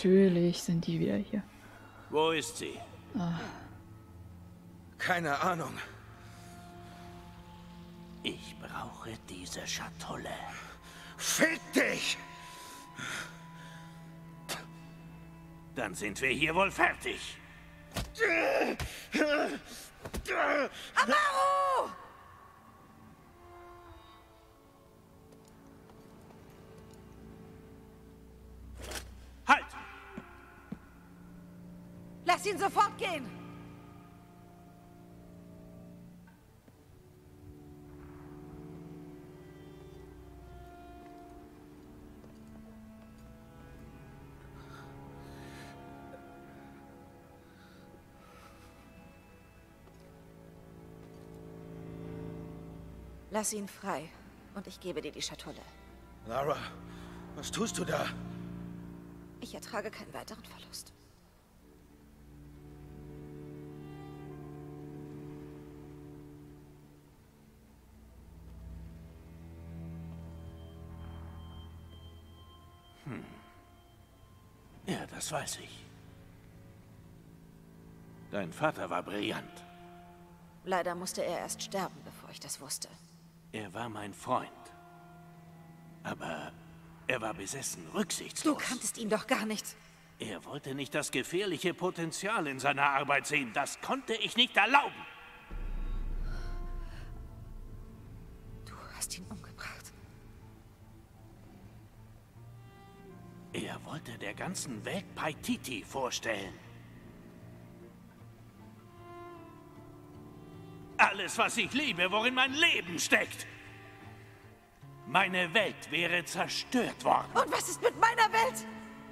Natürlich sind die wieder hier. Wo ist sie? Keine Ahnung. Ich brauche diese Schatulle. Fick dich! Dann sind wir hier wohl fertig. Amaru! Halt! Lass ihn sofort gehen! Lass ihn frei und ich gebe dir die Schatulle. Lara, was tust du da? Ich ertrage keinen weiteren Verlust. Ja, das weiß ich. Dein Vater war brillant. Leider musste er erst sterben, bevor ich das wusste. Er war mein Freund. Aber er war besessen, rücksichtslos. Du kanntest ihn doch gar nicht. Er wollte nicht das gefährliche Potenzial in seiner Arbeit sehen. Das konnte ich nicht erlauben. Du hast ihn umgebracht. Er wollte der ganzen Welt Paititi vorstellen. Alles, was ich liebe, worin mein Leben steckt. Meine Welt wäre zerstört worden. Und was ist mit meiner Welt?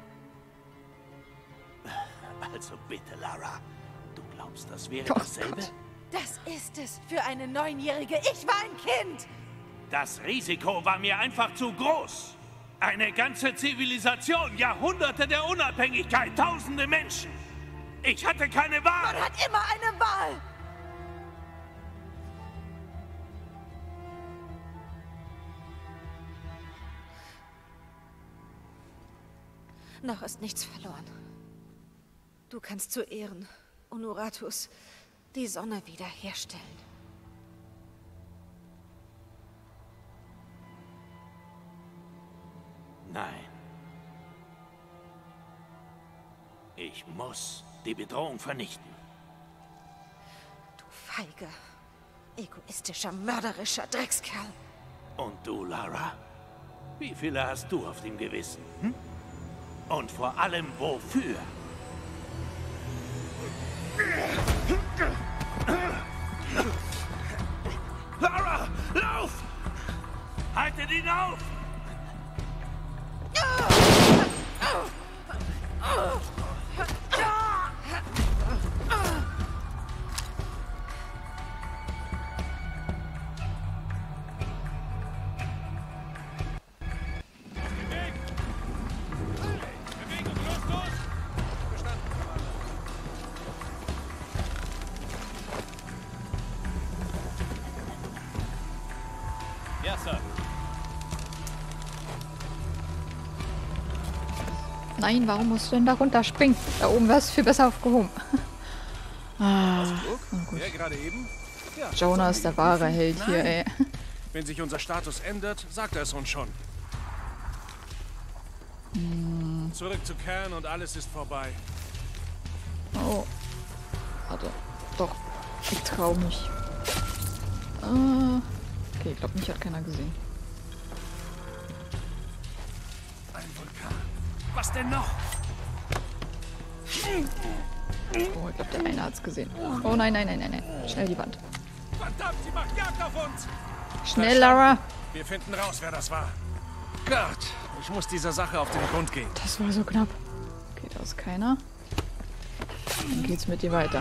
Also bitte, Lara. Du glaubst, das wäre Oh dasselbe? Gott. Das ist es für eine 9-Jährige. Ich war ein Kind. Das Risiko war mir einfach zu groß. Eine ganze Zivilisation, Jahrhunderte der Unabhängigkeit, tausende Menschen. Ich hatte keine Wahl. Man hat immer eine Wahl. Noch ist nichts verloren. Du kannst zu Ehren Unuratus die Sonne wiederherstellen. Nein. Ich muss die Bedrohung vernichten. Du feiger, egoistischer, mörderischer Dreckskerl. Und du, Lara? Wie viele hast du auf dem Gewissen? Hm? Und vor allem wofür? Lara, lauf! Haltet ihn auf! Ja, Sir. Nein, warum musst du denn da runterspringen? Da oben wärst du viel besser aufgehoben. Gut. Ja, gerade eben? Ja, Jonah ist der wahre Held hier, ey. wenn sich unser Status ändert, sagt er es uns schon. Zurück zu Kern und alles ist vorbei. Oh. Warte. Doch. Ich trau mich. Okay, ich glaube, mich hat keiner gesehen. Ein Vulkan. Was denn noch? Oh, ich glaube, der eine hat's gesehen. Oh nein, nein, nein, nein, nein. Schnell die Wand. Verdammt, sie macht Jagd auf uns! Schnell, Lara! Wir finden raus, wer das war. Gott, ich muss dieser Sache auf den Grund gehen. Das war so knapp. Okay, da ist keiner. Dann geht's mit dir weiter.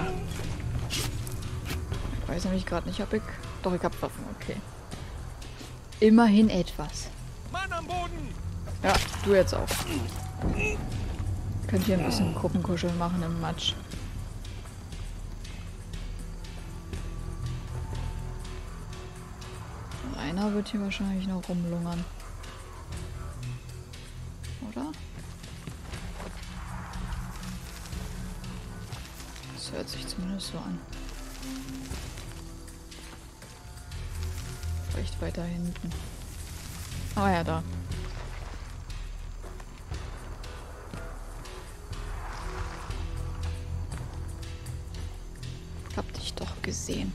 Ich weiß nämlich gerade nicht, ob ich... Doch, ich hab Waffen, okay. Immerhin etwas. Mann am Boden! Ja, du jetzt auch. Könnt ihr ein bisschen Gruppenkuscheln machen im Matsch. Einer wird hier wahrscheinlich noch rumlungern. Oder? Das hört sich zumindest so an. Vielleicht weiter hinten. Ah ja, da. Hab dich doch gesehen.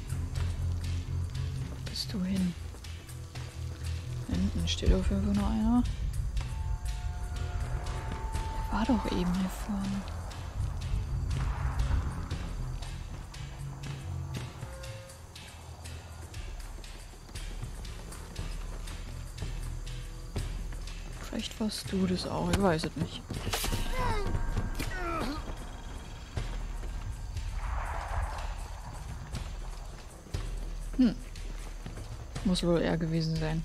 Wo bist du hin? Hinten steht auf jeden Fall noch einer. Der war doch eben hier vorne. Vielleicht warst du das auch, ich weiß es nicht. Muss wohl er gewesen sein.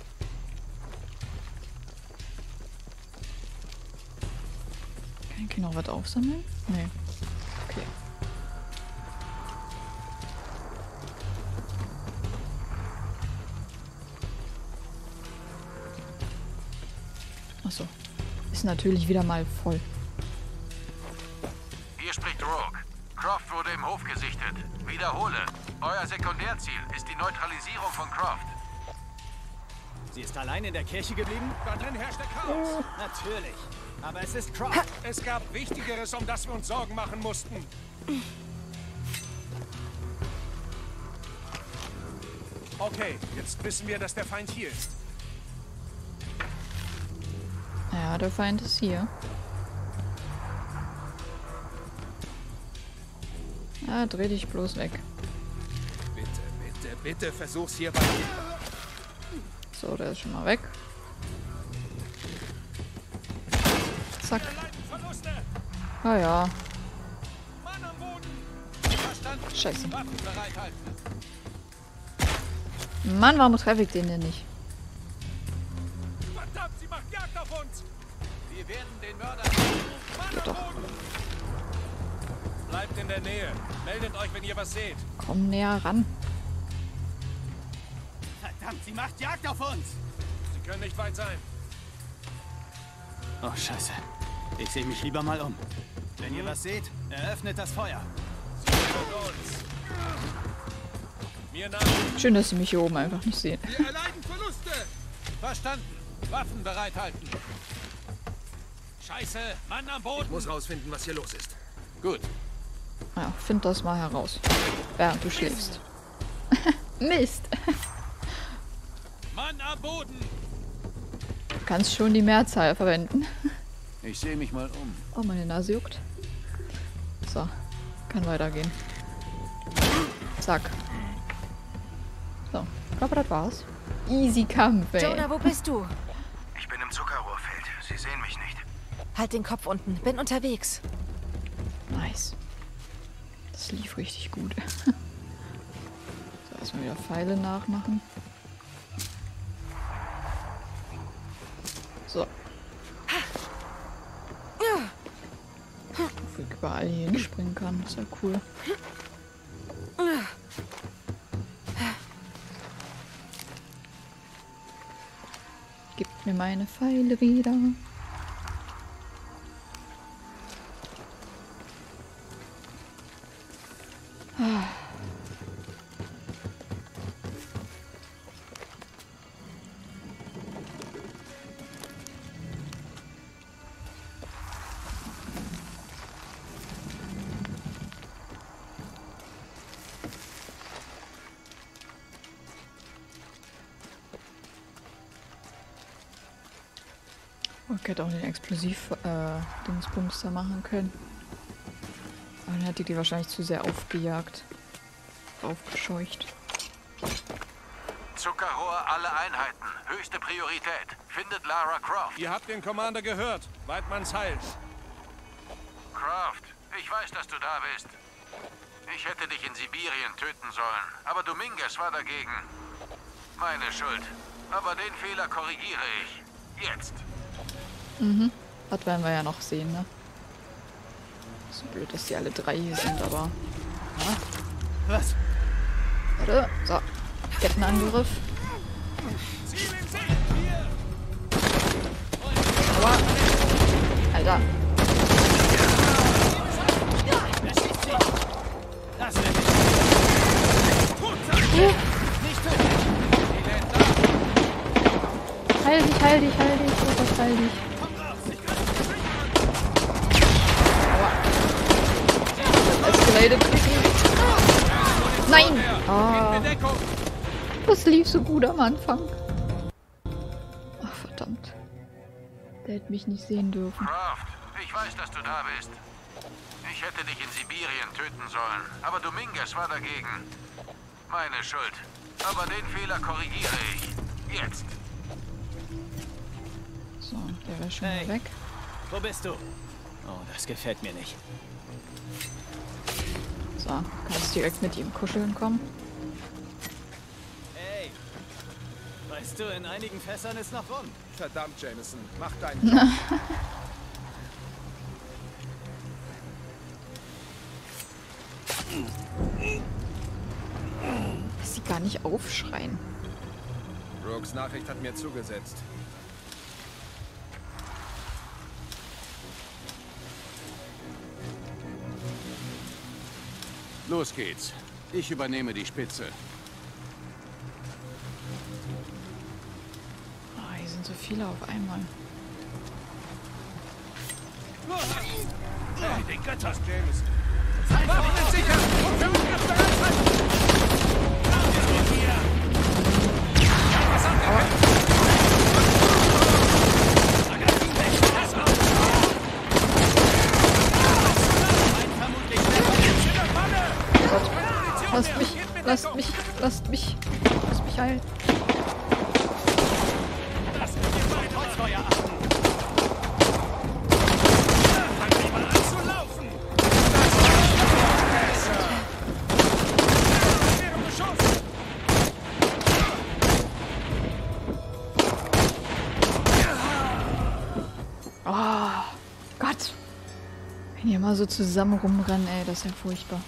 Kann ich hier noch was aufsammeln? Nee. Okay. Achso. Ist natürlich wieder mal voll. Hier spricht Rogue. Croft wurde im Hof gesichtet. Wiederhole. Euer Sekundärziel ist die Neutralisierung von Croft. Sie ist allein in der Kirche geblieben? Da drin herrscht der Chaos. Natürlich. Aber es ist Croft. Es gab Wichtigeres, um das wir uns Sorgen machen mussten. Okay, jetzt wissen wir, dass der Feind hier ist. Ja, der Feind ist hier. Ah, dreh dich bloß weg. Bitte, bitte, bitte versuch's hier bei... So, der ist schon mal weg. Zack. Verluste! Ah ja. Mann am Boden! Verstanden. Scheiße. Waffen bereithalten. Mann, warum treffe ich den denn nicht? Verdammt, sie macht Jagd auf uns! Wir werden den Mörder... Mann am Doch. Boden! Bleibt in der Nähe. Meldet euch, wenn ihr was seht. Komm näher ran. Verdammt, sie macht Jagd auf uns! Sie können nicht weit sein. Oh, scheiße. Ich sehe mich lieber mal um. Wenn ihr was seht, eröffnet das Feuer. Sie sind uns. Mir nach. Schön, dass sie mich hier oben einfach nicht sehen. Wir erleiden Verluste! Verstanden. Waffen bereithalten. Scheiße, Mann am Boden. Ich muss rausfinden, was hier los ist. Gut. Ja, find das mal heraus. Während du schläfst. Mist. Mann am Boden. Du kannst schon die Mehrzahl verwenden. Ich sehe mich mal um. Oh, meine Nase juckt. So, kann weitergehen. Zack. So, ich glaube, das war's. Easy Kampf, ey. Jonah, wo bist du? Ich bin im Zuckerrohrfeld. Sie sehen mich nicht. Halt den Kopf unten. Bin unterwegs. Nice. Das lief richtig gut. So, erstmal wieder Pfeile nachmachen. So. Wo ich überall hier hinspringen kann, ist ja cool. Gib mir meine Pfeile wieder. Ich hätte auch den Explosiv-Dingsbums da machen können. Aber dann hätte die wahrscheinlich zu sehr aufgejagt. Aufgescheucht. Zuckerrohr, alle Einheiten. Höchste Priorität. Findet Lara Croft. Ihr habt den Commander gehört. Weidmanns Heil. Croft, ich weiß, dass du da bist. Ich hätte dich in Sibirien töten sollen, aber Dominguez war dagegen. Meine Schuld. Aber den Fehler korrigiere ich. Jetzt. Mhm. Das werden wir ja noch sehen, ne? So blöd, dass die alle drei hier sind, aber... Ja. Was? Warte, so. Kettenangriff. Ziel in Sicht! Hier! Aber... Alter. heil dich, Lukas, heil dich. Aua. Escalated. Nein! Ah, das lief so gut am Anfang. Ach, verdammt. Der hätte mich nicht sehen dürfen. Croft, ich weiß, dass du da bist. Ich hätte dich in Sibirien töten sollen, aber Dominguez war dagegen. Meine Schuld. Aber den Fehler korrigiere ich. Jetzt. So, der wäre schon Hey. weg. Wo bist du? Oh, das gefällt mir nicht. So, kannst direkt mit ihm kuscheln kommen. Hey! Weißt du, in einigen Fässern ist noch rum. Verdammt, Jameson. Mach deinen Job. Dass sie gar nicht aufschreien. Brooks Nachricht hat mir zugesetzt. Los geht's. Ich übernehme die Spitze. Ah, hier sind so viele auf einmal. Hey, den Götter! Jameson. Lasst mich heilen. Kreuzfeuer achten! Fang lieber an zu laufen! Oh, Gott. Wenn ihr mal so zusammen rumrennen, ey, das ist ja furchtbar.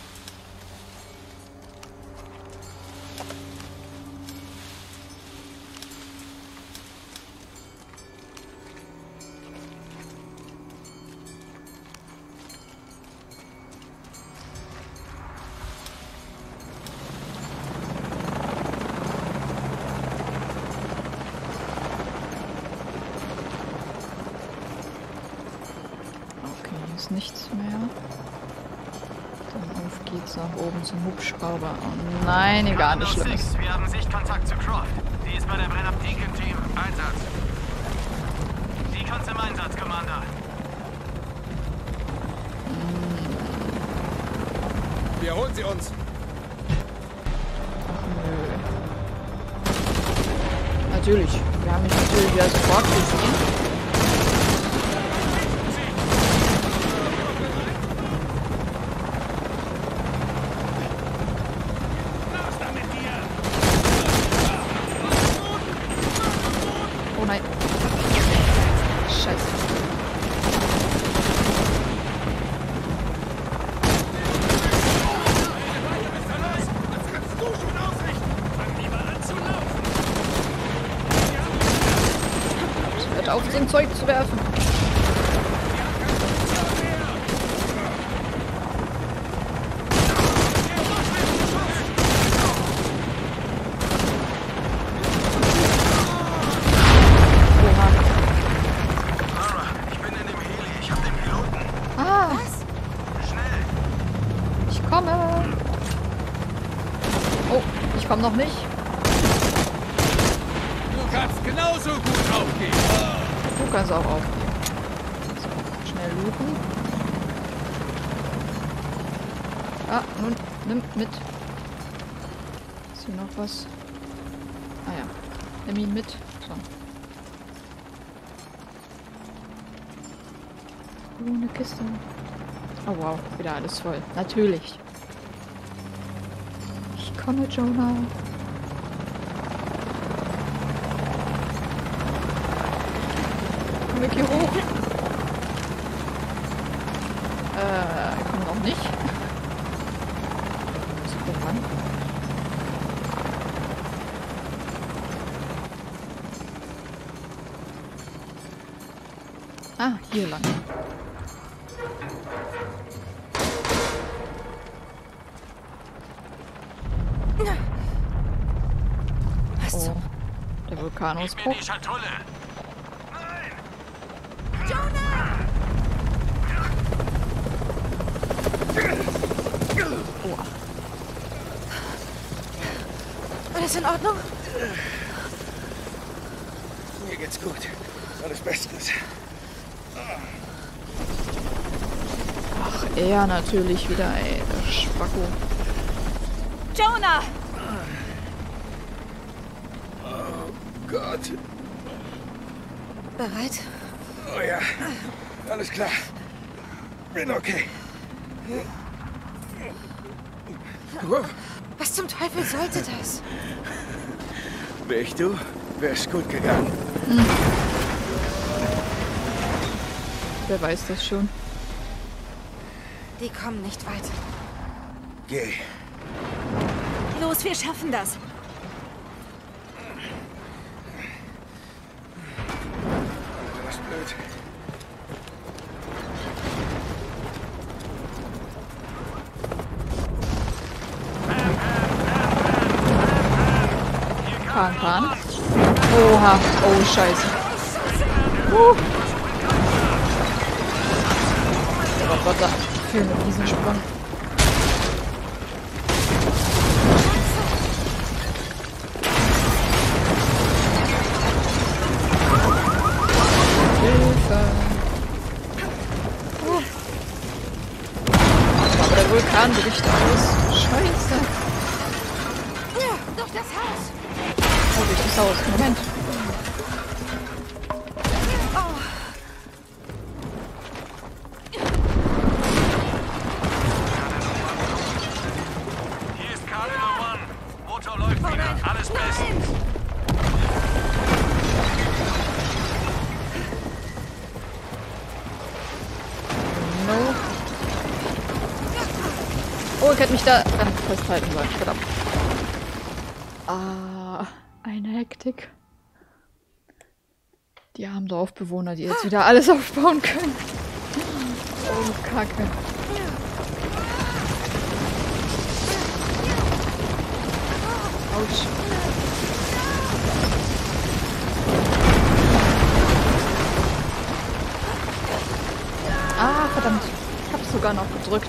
Nichts mehr. Dann auf geht's nach oben zum Hubschrauber. Oh nein, egal, nicht schlimm. Wir haben Sichtkontakt zu Croft. Die ist bei der Brenn-Up Deacon-Team. Einsatz. Deacons im Einsatz, Commander. Wir holen sie uns. Natürlich. Wir haben mich natürlich wieder sofort gesehen. Oh nein. Scheiße. Hört auf, so ein Zeug zu werfen. Ich komm noch nicht. Du kannst genauso gut aufgehen. Du kannst auch aufgehen. So, schnell looten. Ah, nun, nimm mit. Ist hier noch was? Ah ja, nimm ihn mit. So. Oh, eine Kiste. Oh wow, wieder alles voll. Natürlich. Ich komme, Jonah. Komm weg hier hoch. Komm noch nicht. Super ran. Ah, hier lang. Oh, der Vulkanausbruch. Die Schatulle. Alles in Ordnung? Mir geht's gut. Alles bestens. Ach, er natürlich wieder, ey. Der Spacko. Jonah! Oh Gott. Bereit? Oh ja. Alles klar. Bin okay. Was zum Teufel sollte das? Wär ich du, wär's gut gegangen. Wer weiß das schon. Die kommen nicht weit. Geh. Los, wir schaffen das. Das ist blöd. Pan. Oha. Oh, scheiße. Oh Gott, da fühlen wir diesen Sprung. Hilfe. Aber der Vulkan bricht aus. Scheiße. Durch das Haus! Oh, durch das Haus. Moment. Hier ist Cardinal One. Motor läuft wieder. Alles bestens. No. Oh, ich hätte mich da dran festhalten sollen. Verdammt. Ah, eine Hektik. Die armen Dorfbewohner, die jetzt wieder alles aufbauen können. Oh, Kacke. Autsch. Ah, verdammt. Ich hab's sogar noch gedrückt.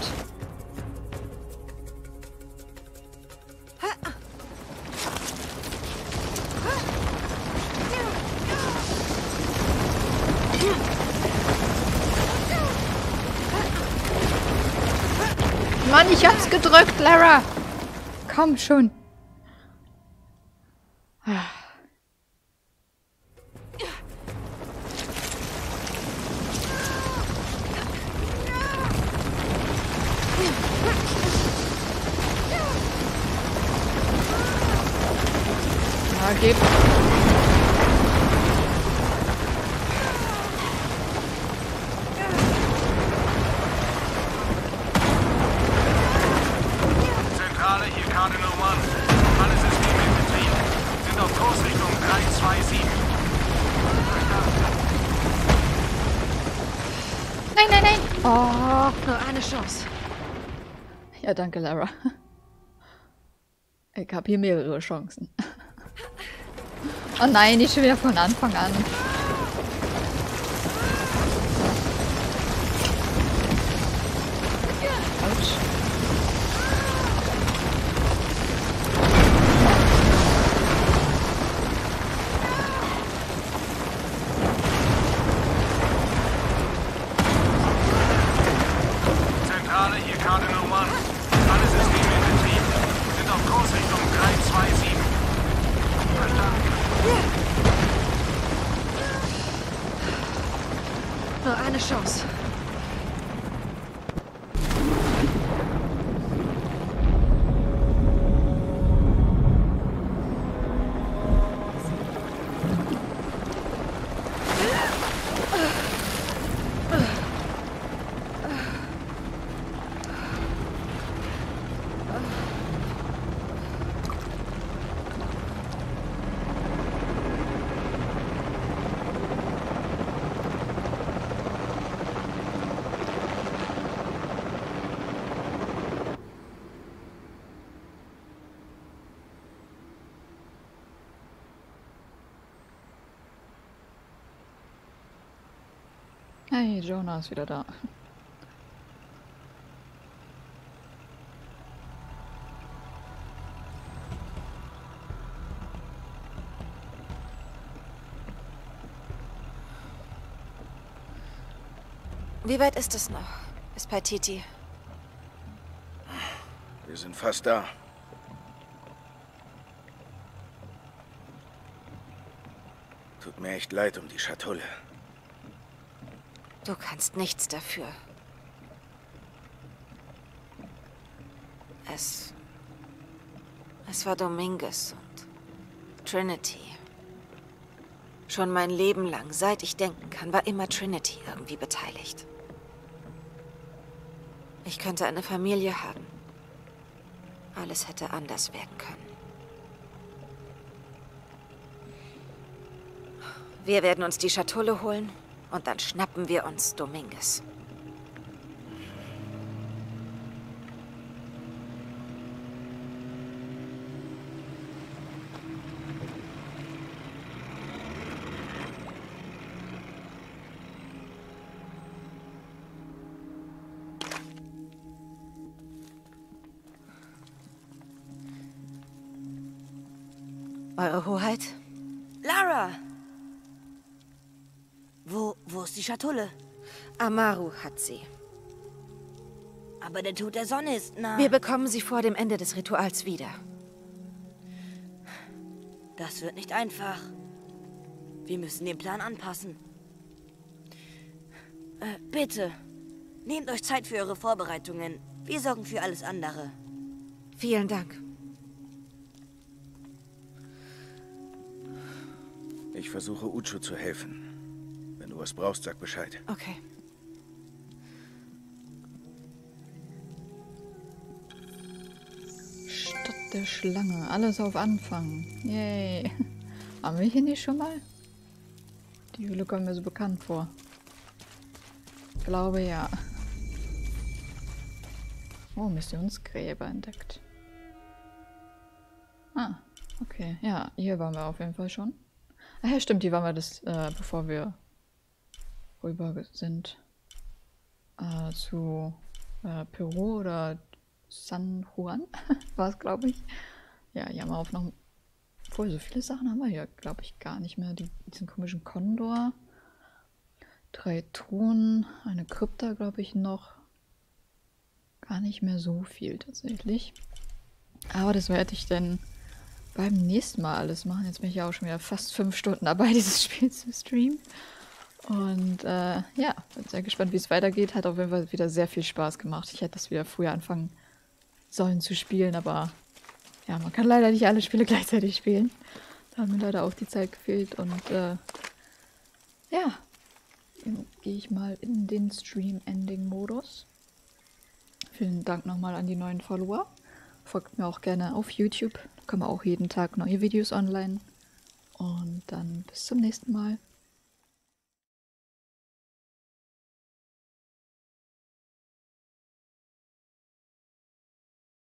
Mann, ich hab's gedrückt, Lara. Komm schon. Na, gib. Zentrale, hier Cardinal One. Alle Systeme in Betrieb. Sind auf Kursrichtung 327. Nein, nein, nein. Oh. Nur eine Chance. Ja, danke, Lara. Ich habe hier mehrere Chancen. Oh nein, nicht schon wieder von Anfang an. Autsch. Zentrale, hier Cardinal One. Alle Systeme in Betrieb. Sind auf Kursrichtung 327. Nur eine Chance. Hey, Jonah ist wieder da. Wie weit ist es noch? Bis Paititi. Wir sind fast da. Tut mir echt leid um die Schatulle. Du kannst nichts dafür. Es war Dominguez und Trinity. Schon mein Leben lang, seit ich denken kann, war immer Trinity irgendwie beteiligt. Ich könnte eine Familie haben. Alles hätte anders werden können. Wir werden uns die Schatulle holen und dann schnappen wir uns Dominguez. Eure Hoheit? Lara! Wo ist die Schatulle? Amaru hat sie. Aber der Tod der Sonne ist nah. Wir bekommen sie vor dem Ende des Rituals wieder. Das wird nicht einfach. Wir müssen den Plan anpassen. Bitte, nehmt euch Zeit für eure Vorbereitungen. Wir sorgen für alles andere. Vielen Dank. Ich versuche Uchu zu helfen. Wenn du was brauchst, sag Bescheid. Okay. Stadt der Schlange. Alles auf Anfang. Yay. Haben wir hier nicht schon mal? Die Höhle kommt mir so bekannt vor. Ich glaube ja. Oh, Missionsgräber entdeckt. Ah, okay. Ja, hier waren wir auf jeden Fall schon. Ach ja, stimmt, hier waren wir das, bevor wir rüber sind. Zu Peru oder San Juan war es, glaube ich. Ja, hier haben wir auch noch... Obwohl, so viele Sachen haben wir hier, glaube ich, gar nicht mehr. Diesen komischen Kondor. 3 Truhen, eine Krypta, glaube ich, noch. Gar nicht mehr so viel tatsächlich. Aber das werde ich dann beim nächsten Mal alles machen. Jetzt bin ich ja auch schon wieder fast 5 Stunden dabei, dieses Spiel zu streamen. Und ja, bin sehr gespannt, wie es weitergeht. Hat auf jeden Fall wieder sehr viel Spaß gemacht. Ich hätte das wieder früher anfangen sollen zu spielen, aber ja, man kann leider nicht alle Spiele gleichzeitig spielen. Da hat mir leider auch die Zeit gefehlt. Und ja, dann gehe ich mal in den Stream-Ending-Modus. Vielen Dank nochmal an die neuen Follower. Folgt mir auch gerne auf YouTube. Da kommen auch jeden Tag neue Videos online. Und dann bis zum nächsten Mal.